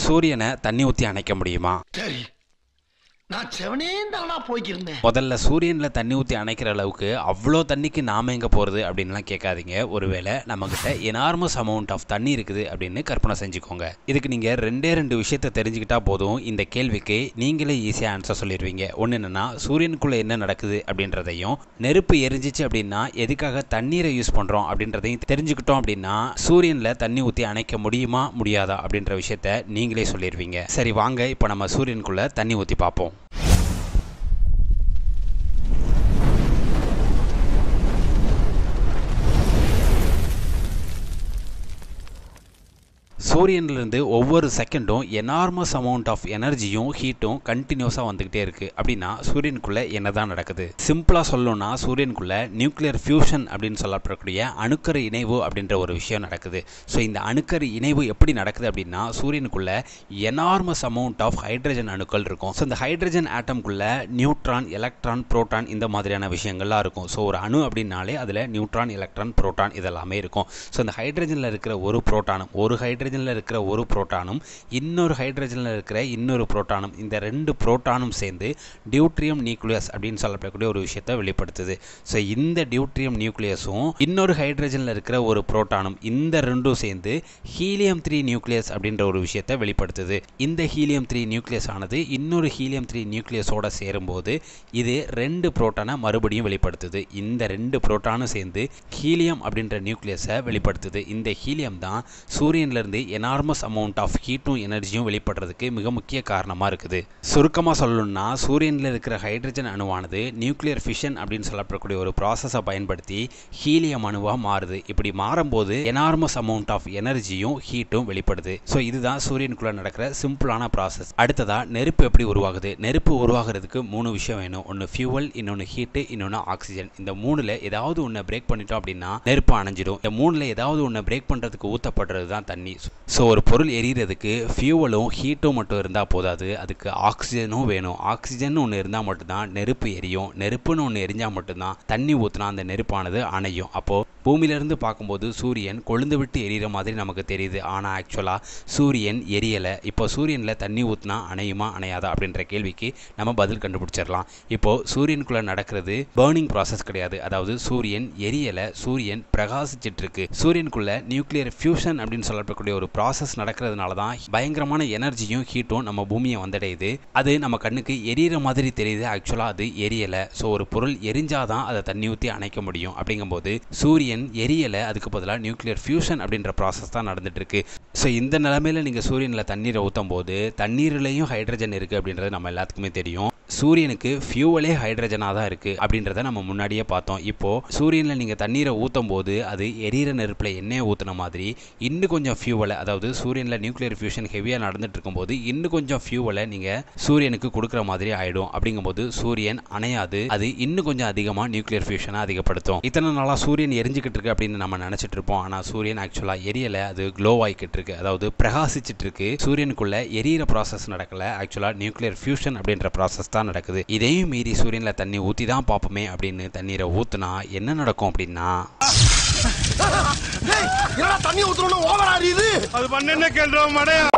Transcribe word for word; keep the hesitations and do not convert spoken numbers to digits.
சூரியனை தண்ணி ஊற்றி அணைக்க முடியுமா? சரி, நான் செவனேந்தானா போய்க்கிருந்தேன். முதல்ல சூரியனில் தண்ணி ஊற்றி அணைக்கிற அளவுக்கு அவ்வளோ தண்ணிக்கு நாம எங்கே போகிறது அப்படின்லாம் கேட்காதீங்க. ஒருவேளை நம்மக்கிட்ட எனார்மஸ் அமௌண்ட் ஆஃப் தண்ணி இருக்குது அப்படின்னு கற்பனை செஞ்சுக்கோங்க. இதுக்கு நீங்கள் ரெண்டே ரெண்டு விஷயத்தை தெரிஞ்சுக்கிட்டா போதும், இந்த கேள்விக்கு நீங்களே ஈஸியாக ஆன்சர் சொல்லிடுவீங்க. ஒன்று என்னென்னா, சூரியனுக்குள்ளே என்ன நடக்குது அப்படின்றதையும், நெருப்பு எரிஞ்சிச்சு அப்படின்னா எதுக்காக தண்ணீரை யூஸ் பண்ணுறோம் அப்படின்றதையும் தெரிஞ்சுக்கிட்டோம் அப்படின்னா சூரியனில் தண்ணி ஊற்றி அணைக்க முடியுமா முடியாதா அப்படின்ற விஷயத்த நீங்களே சொல்லிடுவீங்க. சரி வாங்க, இப்போ நம்ம சூரியனுக்குள்ளே தண்ணி ஊற்றி பார்ப்போம். சூரியன்லேருந்து ஒவ்வொரு செகண்டும் எனார்மஸ் அமௌண்ட் ஆஃப் எனர்ஜியும் ஹீட்டும் கண்டினியூஸாக வந்துக்கிட்டே இருக்குது. அப்படின்னா சூரியனுக்குள்ளே என்ன தான் நடக்குது? சிம்பிளாக சொல்லணும்னா சூரியனுக்குள்ளே நியூக்ளியர் ஃபியூஷன் அப்படின்னு சொல்லப்படக்கூடிய அணுக்கரு இணைவு அப்படின்ற ஒரு விஷயம் நடக்குது. ஸோ இந்த அணுக்கரு இணைவு எப்படி நடக்குது அப்படின்னா, சூரியனுக்குள்ளே எனார்மஸ் அமௌண்ட் ஆஃப் ஹைட்ரஜன் அணுக்கள் இருக்கும். ஸோ இந்த ஹைட்ரஜன் ஆட்டம்குள்ளே நியூட்ரான், எலக்ட்ரான், புரோட்டான் இந்த மாதிரியான விஷயங்கள்லாம் இருக்கும். ஸோ ஒரு அணு அப்படின்னாலே அதில் நியூட்ரான், எலக்ட்ரான், புரோட்டான் இதெல்லாமே இருக்கும். ஸோ இந்த ஹைட்ரஜனில் இருக்கிற ஒரு புரோட்டானும் ஒரு ஹைட்ரஜன் இருக்கிற ஒரு புரோட்டானும் இன்னொரு ஹைட்ரஜனில் இருக்கிற இன்னொரு புரோட்டானும் இந்த ரெண்டு புரோட்டானும் சேர்ந்து டியூட்ரியம் நியூக்ளியஸ் அப்படின்னு சொல்லப்படக்கூடிய ஒரு விஷயத்தை வெளிப்படுத்துது. ஸோ இந்த டியூட்ரியம் நியூக்ளியஸும் இன்னொரு ஹைட்ரஜனில் இருக்கிற ஒரு புரோட்டானும் இந்த ரெண்டும் சேர்ந்து ஹீலியம் த்ரீ நியூக்ளியஸ் அப்படின்ற ஒரு விஷயத்தை வெளிப்படுத்துது. இந்த ஹீலியம் த்ரீ நியூக்ளியஸ் ஆனது இன்னொரு ஹீலியம் த்ரீ நியூக்ளியஸோட சேரும்போது இது ரெண்டு புரோட்டானை மறுபடியும் வெளிப்படுத்துது. இந்த ரெண்டு புரோட்டானும் சேர்ந்து ஹீலியம் அப்படின்ற நியூக்ளியஸை வெளிப்படுத்துது. இந்த ஹீலியம் தான் சூரியன்லேருந்து எனார்மஸ் அமௌண்ட் ஆஃப் ஹீட்டும் எனர்ஜியும் வெளிப்படுறதுக்கு மிக முக்கிய காரணமாக இருக்குது. சுருக்கமாக சொல்லணும்னா, சூரியனில் இருக்கிற ஹைட்ரஜன் அணுவானது நியூக்ளியர் ஃபிஷன் அப்படின்னு சொல்லப்படக்கூடிய ஒரு ப்ராசஸை பயன்படுத்தி ஹீலியம் அணுவாக மாறுது. இப்படி மாறும்போது எனார்மஸ் அமௌண்ட் ஆஃப் எனர்ஜியும் ஹீட்டும் வெளிப்படுது. ஸோ இதுதான் சூரியனுக்குள்ளே நடக்கிற சிம்பிளான ப்ராசஸ். அடுத்ததா நெருப்பு எப்படி உருவாகுது? நெருப்பு உருவாகிறதுக்கு மூணு விஷயம் வேணும். ஒன்று ஃபியூவல், இன்னொன்று ஹீட்டு, இன்னொன்று ஆக்சிஜன். இந்த மூணில் ஏதாவது ஒன்று பிரேக் பண்ணிட்டோம் அப்படின்னா நெருப்பு அணைஞ்சிடும். இந்த மூணில் ஏதாவது ஒன்று பிரேக் பண்ணுறதுக்கு ஊற்றப்படுறது தான் தண்ணி. ஸோ ஒரு பொருள் எரியறதுக்கு ஃபியூவலும் ஹீட்டும் மட்டும் இருந்தால் போதாது, அதுக்கு ஆக்சிஜனும் வேணும். ஆக்சிஜன் ஒன்று இருந்தால் மட்டும்தான் நெருப்பு எரியும். நெருப்புன்னு ஒன்று எரிஞ்சால் மட்டும்தான் தண்ணி ஊற்றினா அந்த நெருப்பானது அணையும். அப்போது பூமியிலிருந்து பார்க்கும்போது சூரியன் கொழுந்து விட்டு எரியிற மாதிரி நமக்கு தெரியுது. ஆனால் ஆக்சுவலாக சூரியன் எரியலை. இப்போ சூரியனில் தண்ணி ஊற்றினா அணையுமா அணையாதா அப்படின்ற கேள்விக்கு நம்ம பதில் கண்டுபிடிச்சிடலாம். இப்போது சூரியனுக்குள்ளே நடக்கிறது பர்னிங் ப்ராசஸ் கிடையாது. அதாவது சூரியன் எரியலை, சூரியன் பிரகாசிச்சிட்டு இருக்கு. சூரியனுக்குள்ளே நியூக்ளியர் ஃபியூஷன் அப்படின்னு சொல்லப்படக்கூடிய ஒரு ப்ராசஸ் நடக்கிறதுனால தான் பயங்கரமான எனர்ஜியும் ஹீட்டும் நம்ம பூமியை வந்தடையுது. அது நம்ம கண்ணுக்கு எரியிற மாதிரி தெரியுது. ஆக்சுவலாக அது எரியலை. ஸோ ஒரு பொருள் எரிஞ்சாதான் அதை தண்ணி ஊற்றி அணைக்க முடியும். அப்படிங்கும்போது சூரியன் எரியலை, அதுக்கு பதிலாக நியூக்ளியர் ஃபியூஷன் அப்படின்ற ப்ராசஸ் தான் நடந்துட்டு இருக்கு. ஸோ இந்த நிலைமையில நீங்கள் சூரியனில் தண்ணீரை ஊற்றும் போது தண்ணீர்லையும் ஹைட்ரஜன் இருக்குது அப்படின்றது நம்ம எல்லாத்துக்குமே தெரியும். சூரியனுக்கு ஃபியூவலே ஹைட்ரஜனாக தான் இருக்குது அப்படின்றத நம்ம முன்னாடியே பார்த்தோம். இப்போது சூரியனில் நீங்கள் தண்ணீரை ஊற்றும் போது அது எரியிற நெருப்பில் எண்ணெயை ஊற்றின மாதிரி இன்னும் கொஞ்சம் ஃபியூவலை, அதாவது சூரியனில் நியூக்ளியர் ஃபியூஷன் ஹெவியாக நடந்துட்டு இருக்கும்போது இன்னும் கொஞ்சம் ஃபியூவலை நீங்கள் சூரியனுக்கு கொடுக்குற மாதிரி ஆகிடும். அப்படிங்கும்போது சூரியன் அணையாது, அது இன்னும் கொஞ்சம் அதிகமாக நியூக்ளியர் ஃபியூஷனை அதிகப்படுத்தும். இத்தனை நாளாக சூரியன் எரிஞ்சுக்கிட்டு இருக்கு அப்படின்னு நம்ம நினச்சிட்டு இருப்போம். ஆனால் சூரியன் ஆக்சுவலாக எரியலை, அது க்ளோ ஆகிக்கிட்டு இருக்கு, அதாவது பிரகாசிச்சுட்டு இருக்கு. சூரியனுக்குள்ள எரியிற ப்ராசஸ் நடக்கல, ஆக்சுவலாக நியூக்ளியர் ஃபியூஷன் அப்படின்ற ப்ராசஸ் தான் நடக்குது. இதையும் மீறி சூரியனில் தண்ணி ஊற்றி தான் பார்ப்போமே அப்படின்னு தண்ணீரை ஊற்றினா என்ன நடக்கும் அப்படின்னா, தண்ணி ஊற்றணும் ஓவர் ஆடிது. அது பண்ண கேள்றோம் மடையா.